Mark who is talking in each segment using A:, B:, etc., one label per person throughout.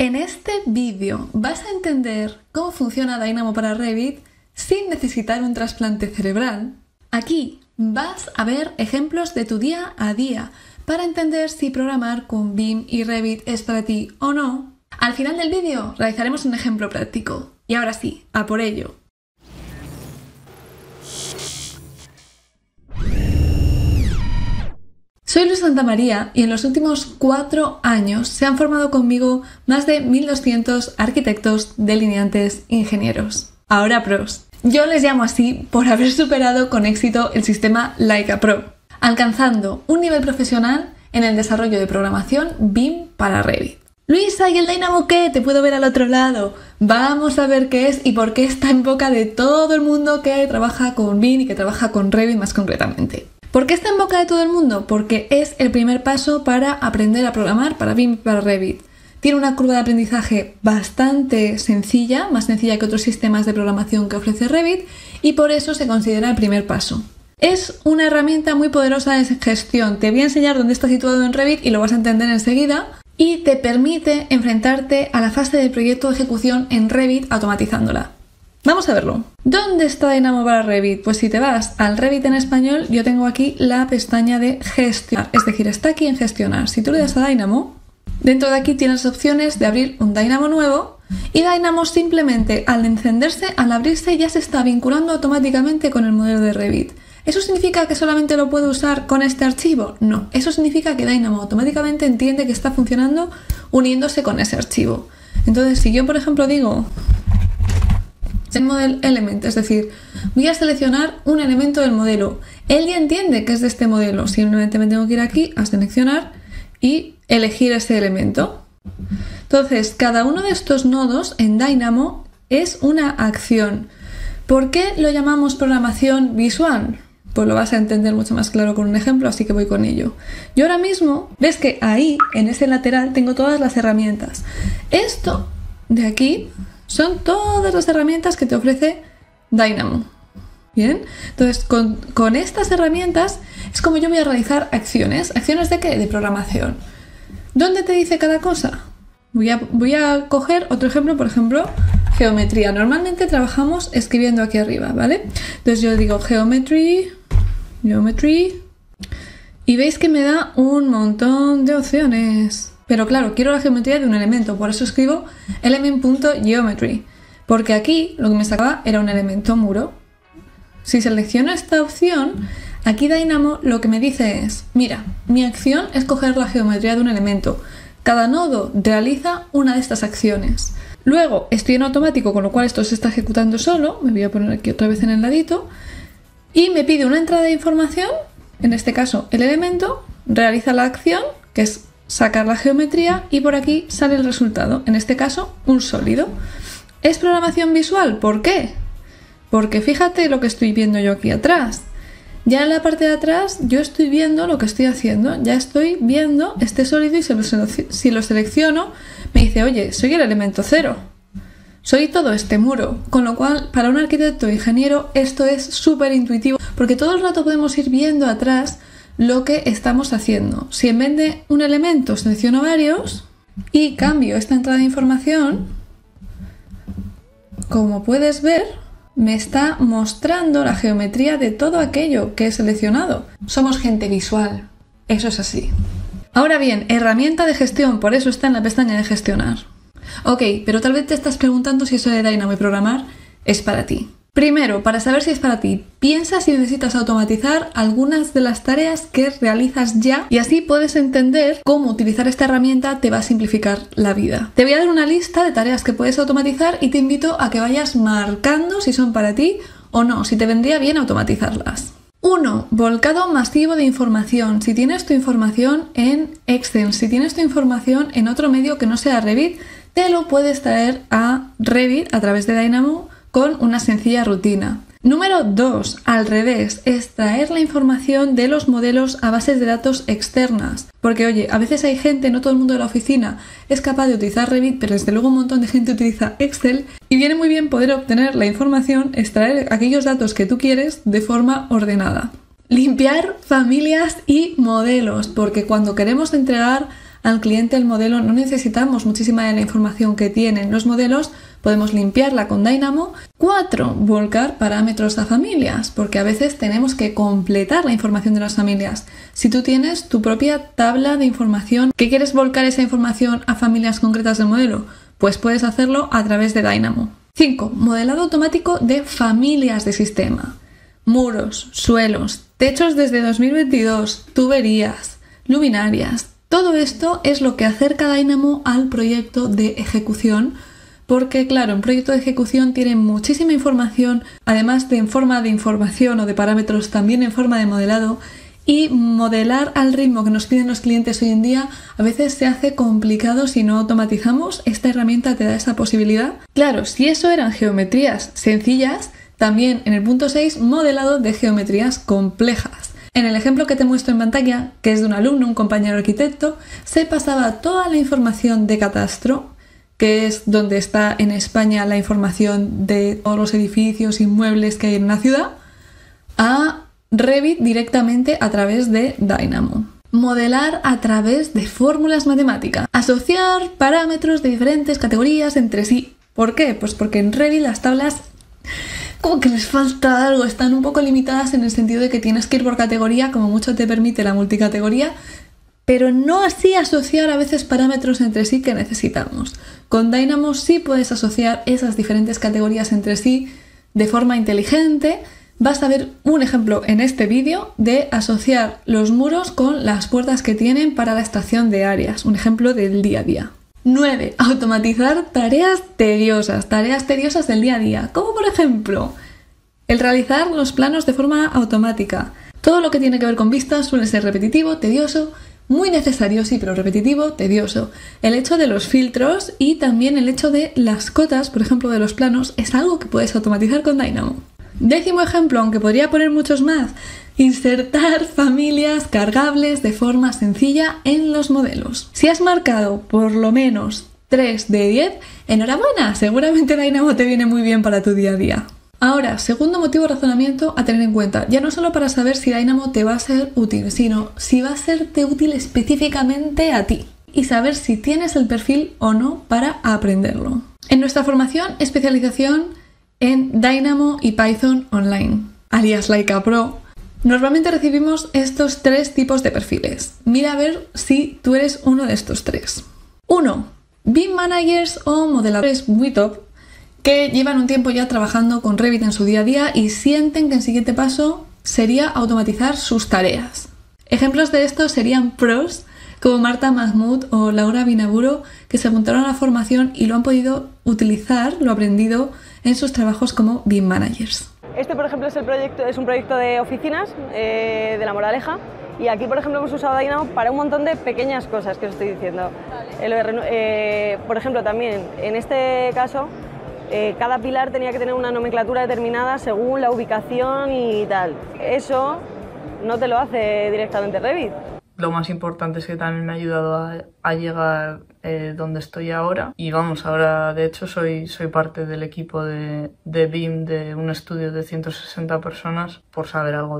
A: En este vídeo vas a entender cómo funciona Dynamo para Revit sin necesitar un trasplante cerebral. Aquí vas a ver ejemplos de tu día a día para entender si programar con BIM y Revit es para ti o no. Al final del vídeo realizaremos un ejemplo práctico. Y ahora sí, a por ello. Soy Luz Santamaría y en los últimos 4 años se han formado conmigo más de 1200 arquitectos, delineantes, ingenieros. Ahora pros. Yo les llamo así por haber superado con éxito el sistema Leica Pro, alcanzando un nivel profesional en el desarrollo de programación BIM para Revit. Luisa, ¿y el Dynamo qué? Te puedo ver al otro lado. Vamos a ver qué es y por qué está en boca de todo el mundo que trabaja con BIM y que trabaja con Revit más concretamente. ¿Por qué está en boca de todo el mundo? Porque es el primer paso para aprender a programar para BIM y para Revit. Tiene una curva de aprendizaje bastante sencilla, más sencilla que otros sistemas de programación que ofrece Revit, y por eso se considera el primer paso. Es una herramienta muy poderosa de gestión. Te voy a enseñar dónde está situado en Revit y lo vas a entender enseguida, y te permite enfrentarte a la fase del proyecto de ejecución en Revit automatizándola. Vamos a verlo. ¿Dónde está Dynamo para Revit? Pues si te vas al Revit en español, yo tengo aquí la pestaña de gestionar, es decir, está aquí en gestionar. Si tú le das a Dynamo, dentro de aquí tienes opciones de abrir un Dynamo nuevo y Dynamo simplemente al encenderse, al abrirse ya se está vinculando automáticamente con el modelo de Revit. ¿Eso significa que solamente lo puedo usar con este archivo? No, eso significa que Dynamo automáticamente entiende que está funcionando uniéndose con ese archivo. Entonces, si yo, por ejemplo, digo el model element, es decir, voy a seleccionar un elemento del modelo. Él ya entiende que es de este modelo. Simplemente me tengo que ir aquí a seleccionar y elegir ese elemento. Entonces, cada uno de estos nodos en Dynamo es una acción. ¿Por qué lo llamamos programación visual? Pues lo vas a entender mucho más claro con un ejemplo, así que voy con ello. Yo ahora mismo, ves que ahí, en ese lateral, tengo todas las herramientas. Esto de aquí son todas las herramientas que te ofrece Dynamo. ¿Bien? Entonces, con estas herramientas es como yo voy a realizar acciones. ¿Acciones de qué? De programación. ¿Dónde te dice cada cosa? Voy a coger otro ejemplo, por ejemplo, geometría. Normalmente trabajamos escribiendo aquí arriba, ¿vale? Entonces yo digo geometry, y veis que me da un montón de opciones. Pero claro, quiero la geometría de un elemento, por eso escribo element.geometry, porque aquí lo que me sacaba era un elemento muro. Si selecciono esta opción, aquí Dynamo lo que me dice es, mira, mi acción es coger la geometría de un elemento. Cada nodo realiza una de estas acciones. Luego estoy en automático, con lo cual esto se está ejecutando solo. Me voy a poner aquí otra vez en el ladito. Y me pide una entrada de información, en este caso el elemento, realiza la acción, que es sacar la geometría, y por aquí sale el resultado, en este caso un sólido. ¿Es programación visual? ¿Por qué? Porque fíjate lo que estoy viendo yo aquí atrás. Ya en la parte de atrás yo estoy viendo lo que estoy haciendo, ya estoy viendo este sólido y si lo selecciono me dice, oye, soy el elemento 0, soy todo este muro, con lo cual para un arquitecto o ingeniero esto es súper intuitivo, porque todo el rato podemos ir viendo atrás lo que estamos haciendo. Si en vez de un elemento selecciono varios y cambio esta entrada de información, como puedes ver, me está mostrando la geometría de todo aquello que he seleccionado. Somos gente visual, eso es así. Ahora bien, herramienta de gestión, por eso está en la pestaña de gestionar. Ok, pero tal vez te estás preguntando si eso de Dynamo y programar es para ti. Primero, para saber si es para ti, piensa si necesitas automatizar algunas de las tareas que realizas ya y así puedes entender cómo utilizar esta herramienta te va a simplificar la vida. Te voy a dar una lista de tareas que puedes automatizar y te invito a que vayas marcando si son para ti o no, si te vendría bien automatizarlas. 1. Volcado masivo de información. Si tienes tu información en Excel, si tienes tu información en otro medio que no sea Revit, te lo puedes traer a Revit a través de Dynamo con una sencilla rutina. Número 2, al revés, extraer la información de los modelos a bases de datos externas. Porque oye, a veces hay gente, no todo el mundo de la oficina es capaz de utilizar Revit, pero desde luego un montón de gente utiliza Excel y viene muy bien poder obtener la información, extraer aquellos datos que tú quieres de forma ordenada. Limpiar familias y modelos, porque cuando queremos entregar al cliente el modelo, no necesitamos muchísima de la información que tienen los modelos, podemos limpiarla con Dynamo. 4. Volcar parámetros a familias, porque a veces tenemos que completar la información de las familias. Si tú tienes tu propia tabla de información que quieres volcar esa información a familias concretas del modelo, pues puedes hacerlo a través de Dynamo. 5. Modelado automático de familias de sistema. Muros, suelos, techos desde 2022, tuberías, luminarias. Todo esto es lo que acerca Dynamo al proyecto de ejecución, porque claro, un proyecto de ejecución tiene muchísima información, además de en forma de información o de parámetros, también en forma de modelado, y modelar al ritmo que nos piden los clientes hoy en día a veces se hace complicado si no automatizamos. Esta herramienta te da esa posibilidad. Claro, si eso eran geometrías sencillas, también en el punto 6, modelado de geometrías complejas. En el ejemplo que te muestro en pantalla, que es de un alumno, un compañero arquitecto, se pasaba toda la información de catastro, que es donde está en España la información de todos los edificios, inmuebles que hay en una ciudad, a Revit directamente a través de Dynamo. Modelar a través de fórmulas matemáticas. Asociar parámetros de diferentes categorías entre sí. ¿Por qué? Pues porque en Revit las tablas como que les falta algo, están un poco limitadas en el sentido de que tienes que ir por categoría, como mucho te permite la multicategoría, pero no así asociar a veces parámetros entre sí que necesitamos. Con Dynamo sí puedes asociar esas diferentes categorías entre sí de forma inteligente. Vas a ver un ejemplo en este vídeo de asociar los muros con las puertas que tienen para la extracción de áreas, un ejemplo del día a día. 9. Automatizar tareas tediosas del día a día, como por ejemplo el realizar los planos de forma automática. Todo lo que tiene que ver con vistas suele ser repetitivo, tedioso, muy necesario, sí, pero repetitivo, tedioso. El hecho de los filtros y también el hecho de las cotas, por ejemplo, de los planos, es algo que puedes automatizar con Dynamo. 10º ejemplo, aunque podría poner muchos más, insertar familias cargables de forma sencilla en los modelos. Si has marcado por lo menos 3 de 10, enhorabuena, seguramente Dynamo te viene muy bien para tu día a día. Ahora, segundo motivo de razonamiento a tener en cuenta, ya no solo para saber si Dynamo te va a ser útil, sino si va a serte útil específicamente a ti y saber si tienes el perfil o no para aprenderlo. En nuestra formación, especialización en Dynamo y Python Online, alias Laika Pro, normalmente recibimos estos 3 tipos de perfiles. Mira a ver si tú eres uno de estos 3. 1. BIM managers o modeladores muy top que llevan un tiempo ya trabajando con Revit en su día a día y sienten que el siguiente paso sería automatizar sus tareas. Ejemplos de estos serían pros como Marta Mahmoud o Laura Binaburo, que se apuntaron a la formación y lo han podido utilizar, lo aprendido, en sus trabajos como BIM managers.
B: Este, por ejemplo, es un proyecto de oficinas de La Moraleja, y aquí, por ejemplo, hemos usado Dynamo para un montón de pequeñas cosas que os estoy diciendo. Por ejemplo, también en este caso, cada pilar tenía que tener una nomenclatura determinada según la ubicación y tal. Eso no te lo hace directamente Revit.
C: Lo más importante es que también me ha ayudado a llegar donde estoy ahora. Y vamos, ahora de hecho soy parte del equipo de BIM de un estudio de 160 personas por saber algo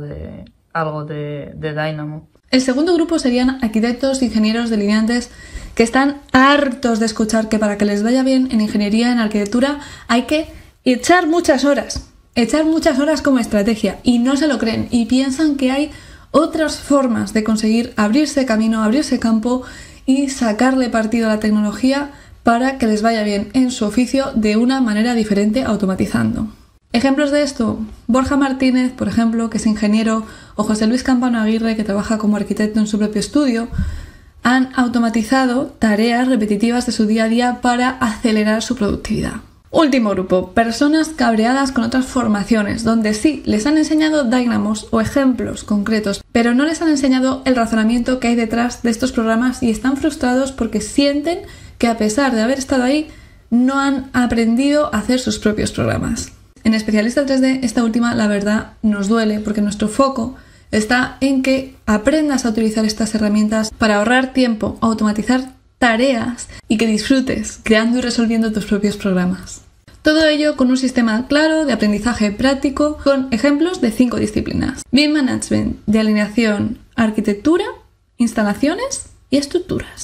C: de Dynamo.
A: El segundo grupo serían arquitectos, ingenieros, delineantes que están hartos de escuchar que para que les vaya bien en ingeniería, en arquitectura, hay que echar muchas horas como estrategia, y no se lo creen y piensan que hay otras formas de conseguir abrirse camino, abrirse campo y sacarle partido a la tecnología para que les vaya bien en su oficio de una manera diferente, automatizando. Ejemplos de esto, Borja Martínez, por ejemplo, que es ingeniero, o José Luis Campano Aguirre, que trabaja como arquitecto en su propio estudio, han automatizado tareas repetitivas de su día a día para acelerar su productividad. Último grupo, personas cabreadas con otras formaciones, donde sí les han enseñado Dynamos o ejemplos concretos, pero no les han enseñado el razonamiento que hay detrás de estos programas y están frustrados porque sienten que a pesar de haber estado ahí, no han aprendido a hacer sus propios programas. En Especialista 3D, esta última, la verdad, nos duele porque nuestro foco está en que aprendas a utilizar estas herramientas para ahorrar tiempo, automatizar tareas y que disfrutes creando y resolviendo tus propios programas. Todo ello con un sistema claro de aprendizaje práctico con ejemplos de 5 disciplinas: BIM Management, de alineación, arquitectura, instalaciones y estructuras.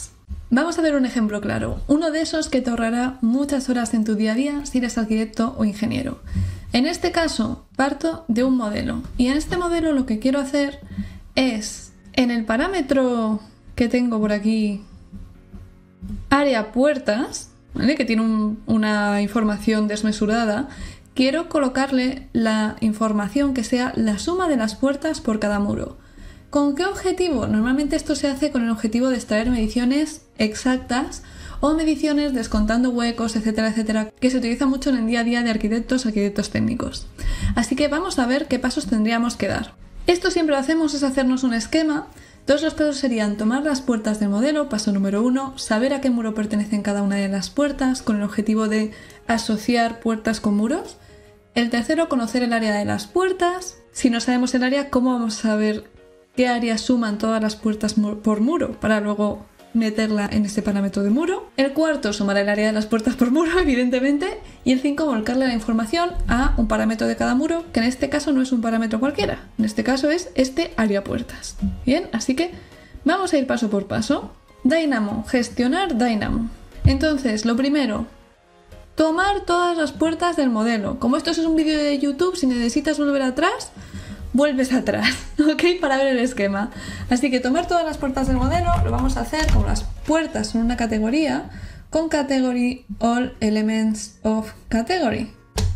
A: Vamos a ver un ejemplo claro, uno de esos que te ahorrará muchas horas en tu día a día si eres arquitecto o ingeniero. En este caso, parto de un modelo y en este modelo lo que quiero hacer es, en el parámetro que tengo por aquí, área puertas, ¿vale? Que tiene una información desmesurada, quiero colocarle la información que sea la suma de las puertas por cada muro. ¿Con qué objetivo? Normalmente esto se hace con el objetivo de extraer mediciones exactas o mediciones descontando huecos, etcétera, etcétera, que se utiliza mucho en el día a día de arquitectos técnicos. Así que vamos a ver qué pasos tendríamos que dar. Esto siempre lo hacemos es hacernos un esquema. Todos los pasos serían tomar las puertas del modelo, paso número 1, saber a qué muro pertenecen cada una de las puertas con el objetivo de asociar puertas con muros. El tercero, conocer el área de las puertas. Si no sabemos el área, ¿cómo vamos a saber qué área suman todas las puertas por muro para luego meterla en este parámetro de muro? El cuarto, sumar el área de las puertas por muro, evidentemente. Y el 5, volcarle la información a un parámetro de cada muro, que en este caso no es un parámetro cualquiera. En este caso es este área puertas. Bien, así que vamos a ir paso por paso. Dynamo, gestionar Dynamo. Entonces, lo primero, tomar todas las puertas del modelo. Como esto es un vídeo de YouTube, si necesitas volver atrás, vuelves atrás, ¿ok? Para ver el esquema. Así que tomar todas las puertas del modelo lo vamos a hacer como las puertas son una categoría, con category all elements of category.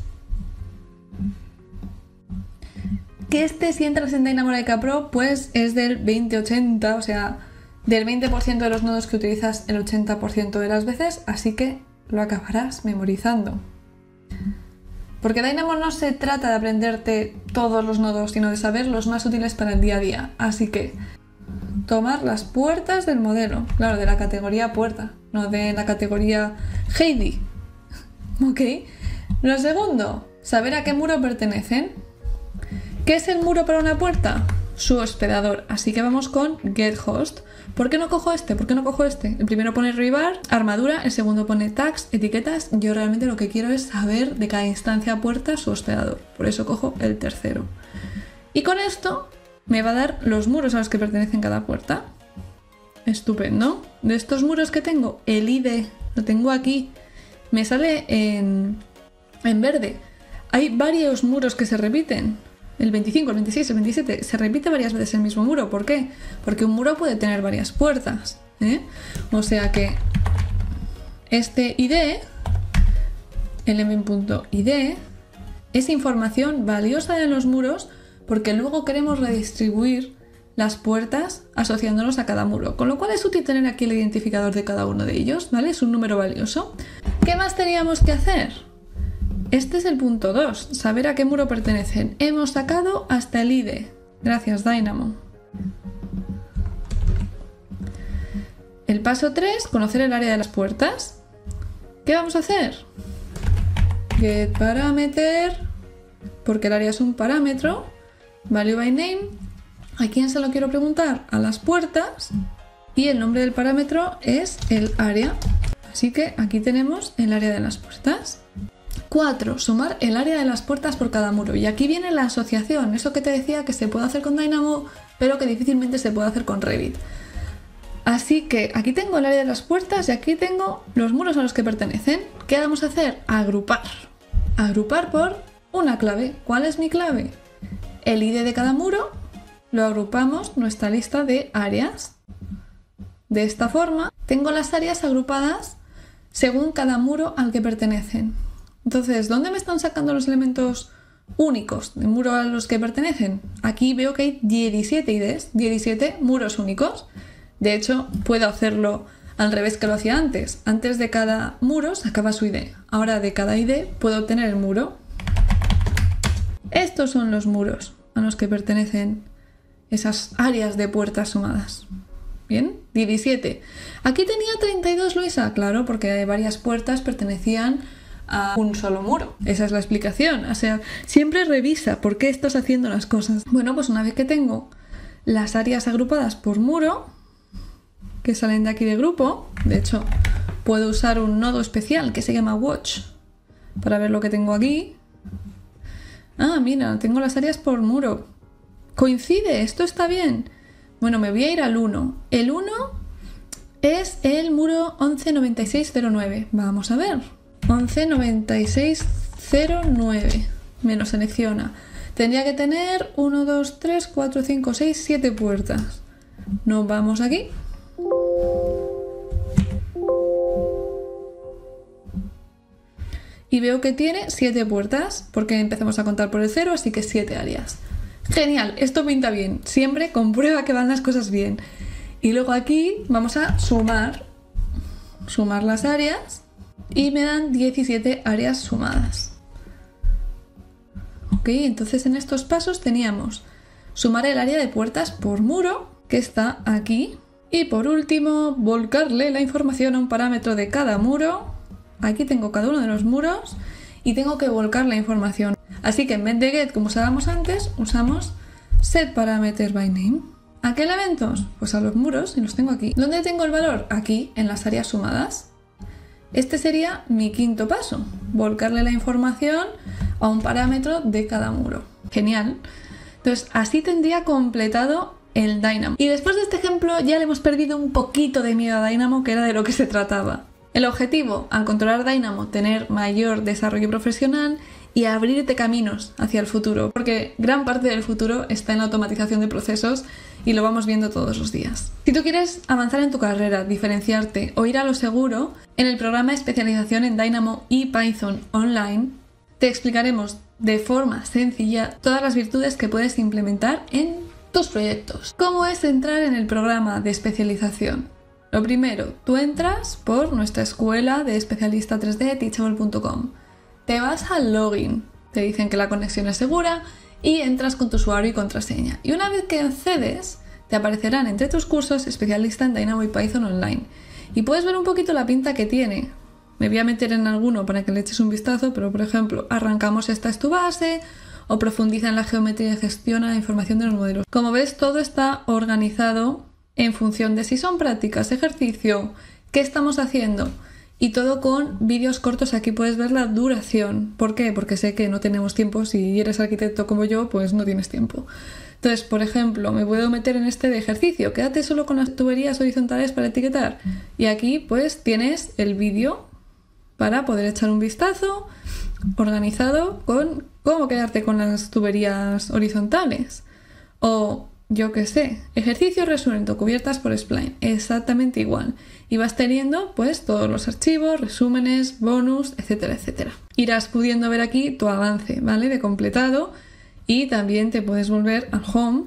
A: Que si entras en Dynamo Laika Pro, pues es del 20-80, o sea, del 20% de los nodos que utilizas el 80% de las veces, así que lo acabarás memorizando. Porque Dynamo no se trata de aprenderte todos los nodos, sino de saber los más útiles para el día a día. Así que, tomar las puertas del modelo. Claro, de la categoría puerta, no de la categoría Heidi. ¿Ok? Lo segundo, saber a qué muro pertenecen. ¿Qué es el muro para una puerta? Su hospedador. Así que vamos con getHost. ¿Por qué no cojo este? ¿Por qué no cojo este? El primero pone rebar, armadura, el segundo pone tags, etiquetas. Yo realmente lo que quiero es saber de cada instancia puerta su hospedador. Por eso cojo el tercero. Y con esto me va a dar los muros a los que pertenecen cada puerta. Estupendo. De estos muros que tengo, el ID lo tengo aquí. Me sale en verde. Hay varios muros que se repiten. El 25, el 26, el 27, se repite varias veces el mismo muro. ¿Por qué? Porque un muro puede tener varias puertas, ¿eh? O sea que este ID, element.id, es información valiosa de los muros porque luego queremos redistribuir las puertas asociándolos a cada muro. Con lo cual es útil tener aquí el identificador de cada uno de ellos, ¿vale? Es un número valioso. ¿Qué más teníamos que hacer? Este es el punto 2, saber a qué muro pertenecen. Hemos sacado hasta el ID. Gracias, Dynamo. El paso 3, conocer el área de las puertas. ¿Qué vamos a hacer? GetParameter, porque el área es un parámetro. Value by name. ¿A quién se lo quiero preguntar? A las puertas. Y el nombre del parámetro es el área. Así que aquí tenemos el área de las puertas. 4. Sumar el área de las puertas por cada muro. Y aquí viene la asociación, eso que te decía que se puede hacer con Dynamo, pero que difícilmente se puede hacer con Revit. Así que aquí tengo el área de las puertas y aquí tengo los muros a los que pertenecen. ¿Qué vamos a hacer? Agrupar. Agrupar por una clave. ¿Cuál es mi clave? El ID de cada muro lo agrupamos nuestra lista de áreas. De esta forma, tengo las áreas agrupadas según cada muro al que pertenecen. Entonces, ¿dónde me están sacando los elementos únicos del muro a los que pertenecen? Aquí veo que hay 17 IDs, 17 muros únicos. De hecho, puedo hacerlo al revés que lo hacía antes. Antes de cada muro sacaba su ID. Ahora de cada ID puedo obtener el muro. Estos son los muros a los que pertenecen esas áreas de puertas sumadas. Bien, 17. Aquí tenía 32, Luisa. Claro, porque varias puertas pertenecían a un solo muro. Esa es la explicación. O sea, siempre revisa por qué estás haciendo las cosas. Bueno, pues una vez que tengo las áreas agrupadas por muro, que salen de aquí de grupo, de hecho, puedo usar un nodo especial que se llama Watch para ver lo que tengo aquí. Ah, mira, tengo las áreas por muro. Coincide, esto está bien. Bueno, me voy a ir al 1. El 1 es el muro 119609. Vamos a ver. 119609. Me lo selecciona. Tendría que tener 1, 2, 3, 4, 5, 6, 7 puertas. Nos vamos aquí. Y veo que tiene 7 puertas, porque empezamos a contar por el 0, así que 7 áreas. Genial, esto pinta bien. Siempre comprueba que van las cosas bien. Y luego aquí vamos a sumar las áreas y me dan 17 áreas sumadas. Ok, entonces en estos pasos teníamos sumar el área de puertas por muro, que está aquí. Y por último, volcarle la información a un parámetro de cada muro. Aquí tengo cada uno de los muros y tengo que volcar la información. Así que en vez de get, como usábamos antes, usamos setParameterByName. ¿A qué elementos? Pues a los muros, y los tengo aquí. ¿Dónde tengo el valor? Aquí, en las áreas sumadas. Este sería mi quinto paso, volcarle la información a un parámetro de cada muro. Genial. Entonces, así tendría completado el Dynamo. Y después de este ejemplo ya le hemos perdido un poquito de miedo a Dynamo, que era de lo que se trataba. El objetivo, al controlar Dynamo, tener mayor desarrollo profesional y abrirte caminos hacia el futuro, porque gran parte del futuro está en la automatización de procesos y lo vamos viendo todos los días. Si tú quieres avanzar en tu carrera, diferenciarte o ir a lo seguro, en el programa de especialización en Dynamo y Python online te explicaremos de forma sencilla todas las virtudes que puedes implementar en tus proyectos. ¿Cómo es entrar en el programa de especialización? Lo primero, tú entras por nuestra escuela de especialista 3D, teachable.com. Te vas al login, te dicen que la conexión es segura y entras con tu usuario y contraseña. Y una vez que accedes, te aparecerán entre tus cursos especialista en Dynamo y Python online. Y puedes ver un poquito la pinta que tiene. Me voy a meter en alguno para que le eches un vistazo, pero por ejemplo, arrancamos esta es tu base, o profundiza en la geometría y gestiona la información de los modelos. Como ves, todo está organizado en función de si son prácticas, ejercicio, qué estamos haciendo, y todo con vídeos cortos. Aquí puedes ver la duración. ¿Por qué? Porque sé que no tenemos tiempo. Si eres arquitecto como yo, pues no tienes tiempo. Entonces, por ejemplo, me puedo meter en este de ejercicio. Quédate solo con las tuberías horizontales para etiquetar. Y aquí pues tienes el vídeo para poder echar un vistazo organizado con cómo quedarte con las tuberías horizontales. O yo qué sé, ejercicio resuelto, cubiertas por Spline, exactamente igual. Y vas teniendo pues todos los archivos, resúmenes, bonus, etcétera, etcétera. Irás pudiendo ver aquí tu avance, ¿vale? De completado, y también te puedes volver al home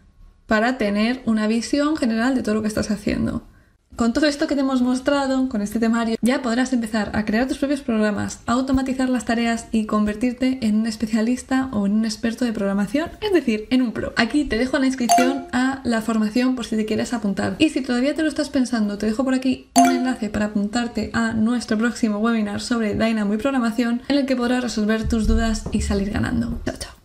A: para tener una visión general de todo lo que estás haciendo. Con todo esto que te hemos mostrado, con este temario, ya podrás empezar a crear tus propios programas, a automatizar las tareas y convertirte en un especialista o en un experto de programación, es decir, en un pro. Aquí te dejo la inscripción a la formación por si te quieres apuntar. Y si todavía te lo estás pensando, te dejo por aquí un enlace para apuntarte a nuestro próximo webinar sobre Dynamo y programación, en el que podrás resolver tus dudas y salir ganando. Chao, chao.